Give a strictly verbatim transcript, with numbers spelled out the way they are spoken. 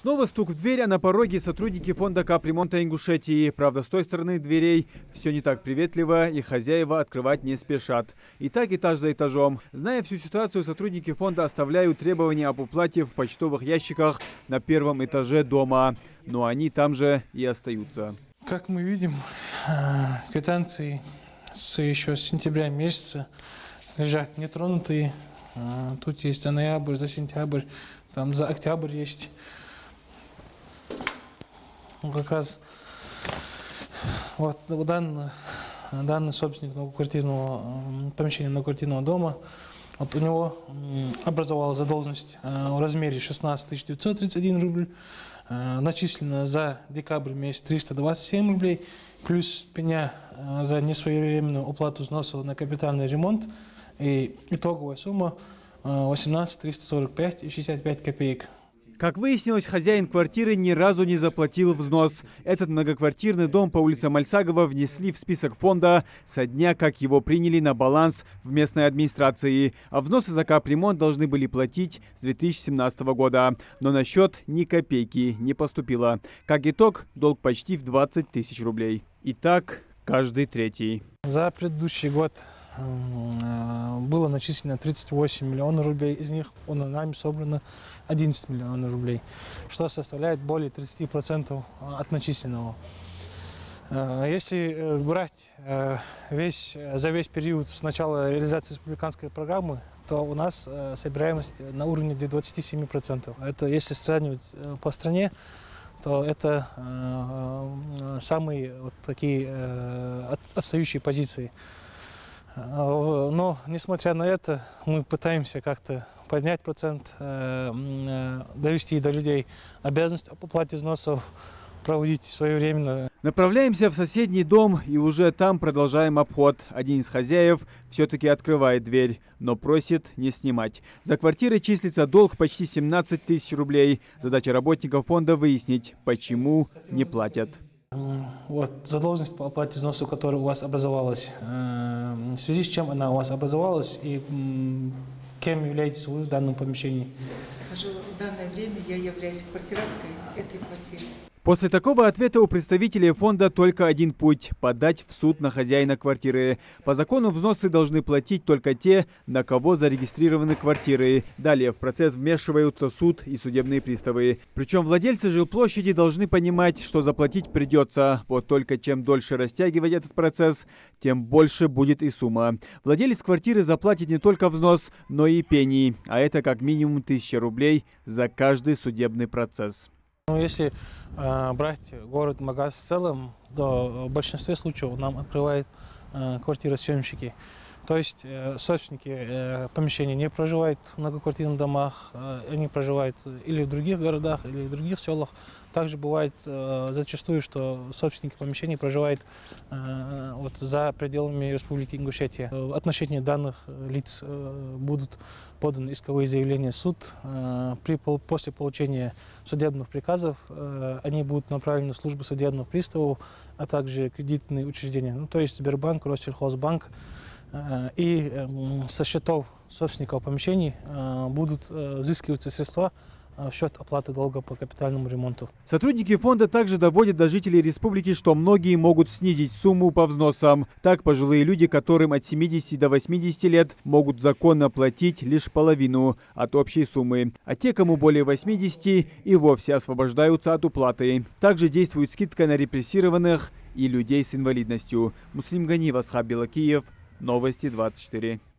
Снова стук в дверь, а на пороге сотрудники фонда капремонта Ингушетии. Правда, с той стороны дверей все не так приветливо, и хозяева открывать не спешат. И так этаж за этажом. Зная всю ситуацию, сотрудники фонда оставляют требования об уплате в почтовых ящиках на первом этаже дома. Но они там же и остаются. Как мы видим, квитанции с еще с сентября месяца лежат нетронутые. Тут есть за ноябрь, за сентябрь, там за октябрь есть. Как раз вот данный, данный собственник многоквартирного помещения многоквартирного дома, вот у него образовалась задолженность в размере шестнадцать тысяч девятьсот тридцать один рубль, начислено за декабрь месяц триста двадцать семь рублей, плюс пеня за несвоевременную уплату взносов на капитальный ремонт, и итоговая сумма восемнадцать тысяч триста сорок пять и шестьдесят пять копеек. Как выяснилось, хозяин квартиры ни разу не заплатил взнос. Этот многоквартирный дом по улице Мальсагова внесли в список фонда со дня, как его приняли на баланс в местной администрации. А взносы за капремонт должны были платить с две тысячи семнадцатого года. Но на счет ни копейки не поступило. Как итог, долг почти в двадцать тысяч рублей. И так каждый третий. За предыдущий год было начислено тридцать восемь миллионов рублей, из них нами собрано одиннадцать миллионов рублей, что составляет более тридцати процентов от начисленного. Если брать весь, за весь период с начала реализации республиканской программы, то у нас собираемость на уровне до двадцати семи процентов. Это если сравнивать по стране, то это самые вот такие отстающие позиции. Но, несмотря на это, мы пытаемся как-то поднять процент, довести до людей обязанность об уплате взносов, проводить своевременно. Направляемся в соседний дом и уже там продолжаем обход. Один из хозяев все-таки открывает дверь, но просит не снимать. За квартирой числится долг почти семнадцать тысяч рублей. Задача работников фонда выяснить, почему не платят. Вот задолженность по оплате взносов, которая у вас образовалась, в связи с чем она у вас образовалась и кем являетесь вы в данном помещении? В данное время я являюсь квартиранткой этой квартиры. После такого ответа у представителей фонда только один путь – подать в суд на хозяина квартиры. По закону взносы должны платить только те, на кого зарегистрированы квартиры. Далее в процесс вмешиваются суд и судебные приставы. Причем владельцы жилплощади должны понимать, что заплатить придется. Вот только чем дольше растягивать этот процесс, тем больше будет и сумма. Владелец квартиры заплатит не только взнос, но и пени. А это как минимум тысяча рублей за каждый судебный процесс. Ну, если э, брать город Магаз в целом, то в большинстве случаев нам открывают э, квартиросъемщики. То есть э, собственники э, помещений не проживают в многоквартирных домах, э, они проживают или в других городах, или в других селах. Также бывает э, зачастую, что собственники помещений проживают э, вот, за пределами Республики Ингушетия. В отношении данных лиц э, будут поданы исковые заявления в суд. Э, при, после получения судебных приказов э, они будут направлены в службу судебных приставов, а также кредитные учреждения, ну, то есть Сбербанк, Россельхозбанк. И со счетов собственников помещений будут взыскиваться средства в счет оплаты долга по капитальному ремонту. Сотрудники фонда также доводят до жителей республики, что многие могут снизить сумму по взносам. Так, пожилые люди, которым от семидесяти до восьмидесяти лет, могут законно платить лишь половину от общей суммы. А те, кому более восьмидесяти, и вовсе освобождаются от уплаты. Также действует скидка на репрессированных и людей с инвалидностью. Муслим Ганиев, Асхаб Белакиев. Новости двадцать четыре.